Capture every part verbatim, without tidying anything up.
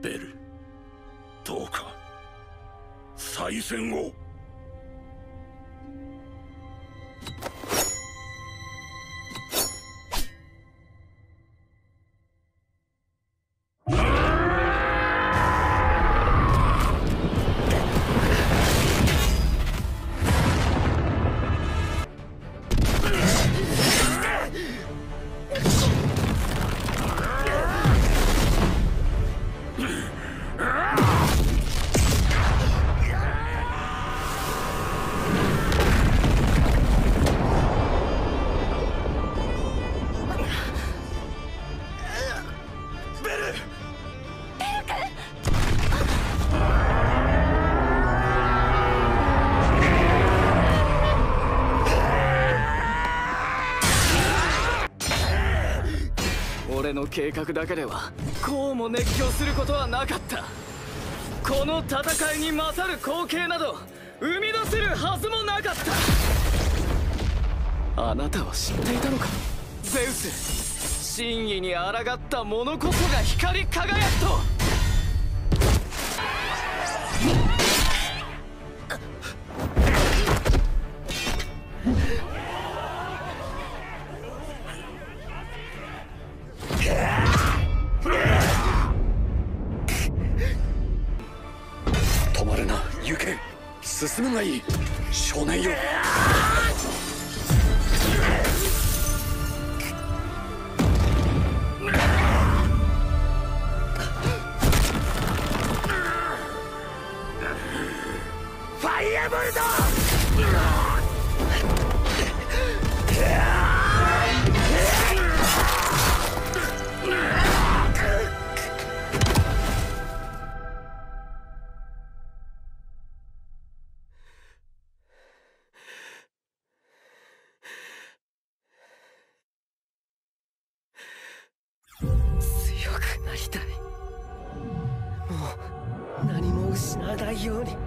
ベル、どうか再戦を。 俺の計画だけではこうも熱狂することはなかった。この戦いに勝る光景など生み出せるはずもなかった。あなたは知っていたのか、ゼウス。真意に抗った者こそが光り輝くと。 止まるな、行け。進むがいい、少年よ。ファイアボルト。 強くなりたい。もう何も失わないように。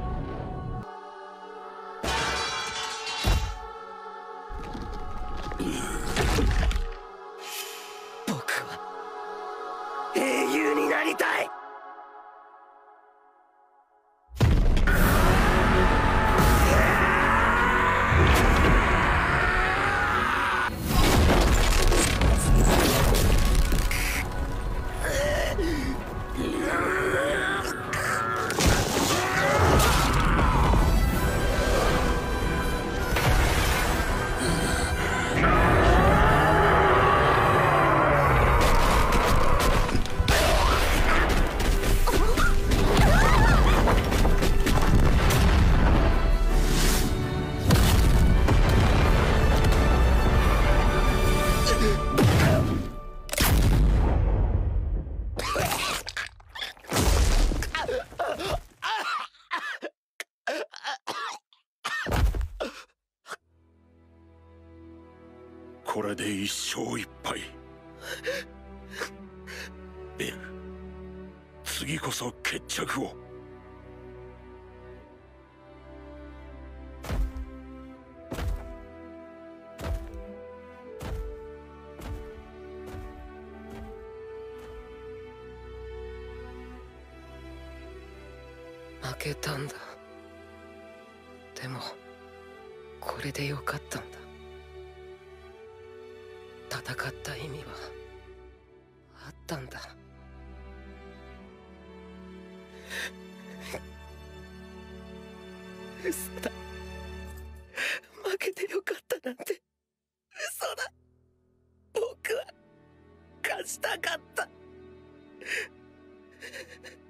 僕は英雄になりたい。 これで一勝一敗。ベル、次こそ決着を。 負けたんだ。でもこれでよかったんだ。戦った意味はあったんだ。嘘だ。負けてよかったなんて嘘だ。僕は勝ちたかった。